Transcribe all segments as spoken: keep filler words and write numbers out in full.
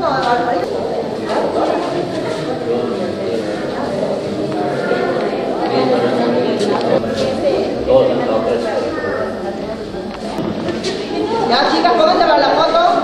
Ya, chicas, ¿pueden llevar la foto?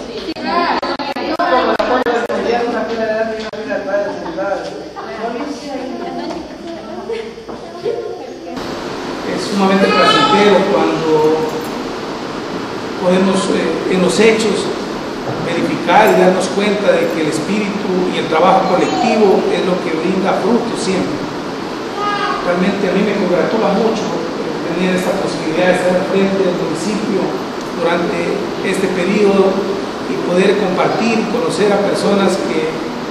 Es sumamente placentero cuando podemos eh, en los hechos verificar y darnos cuenta de que el espíritu y el trabajo colectivo es lo que brinda frutos siempre. Realmente a mí me congratula mucho tener esta posibilidad de estar al frente del municipio durante este periodo y poder compartir y conocer a personas que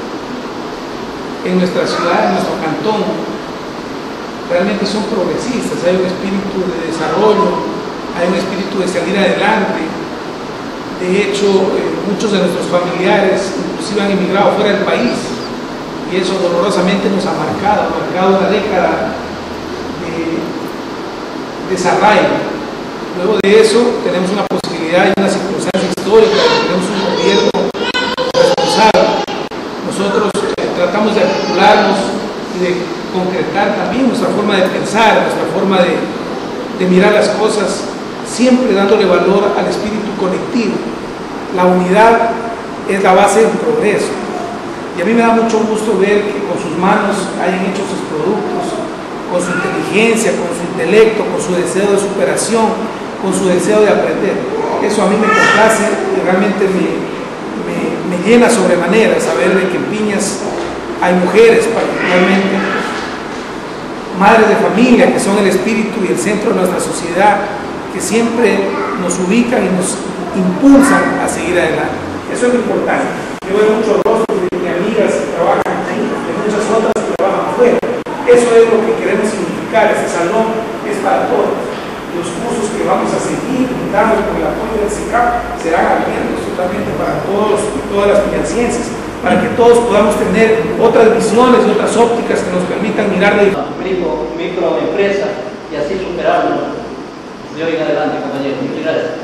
en nuestra ciudad, en nuestro cantón, realmente son progresistas. Hay un espíritu de desarrollo, hay un espíritu de salir adelante. De hecho, eh, muchos de nuestros familiares inclusive han emigrado fuera del país y eso dolorosamente nos ha marcado, ha marcado una década de desarraigo. Luego de eso tenemos una posibilidad y una circunstancia histórica, tenemos un gobierno responsable. Nosotros eh, tratamos de articularnos y de concretar también nuestra forma de pensar, nuestra forma de, de mirar las cosas, siempre dándole valor al espíritu colectivo. La unidad es la base del progreso. Y a mí me da mucho gusto ver que con sus manos hayan hecho sus productos, con su inteligencia, con su intelecto, con su deseo de superación, con su deseo de aprender. Eso a mí me complace y realmente me, me, me llena sobremanera saber de que en Piñas hay mujeres particularmente, madres de familia, que son el espíritu y el centro de nuestra sociedad, que siempre nos ubican y nos impulsan a seguir adelante. Eso es lo importante. Yo veo muchos rostros de, de amigas que trabajan aquí, de muchas otras que trabajan fuera. Eso es lo que queremos significar. Este salón es para todos. Los cursos que vamos a seguir dando con el apoyo del C I C A P serán abiertos totalmente para todos, todas las piñacienses, para que todos podamos tener otras visiones y otras ópticas que nos permitan mirar de micro, microempresa y así superarlo de hoy en adelante, compañeros. Muchas gracias.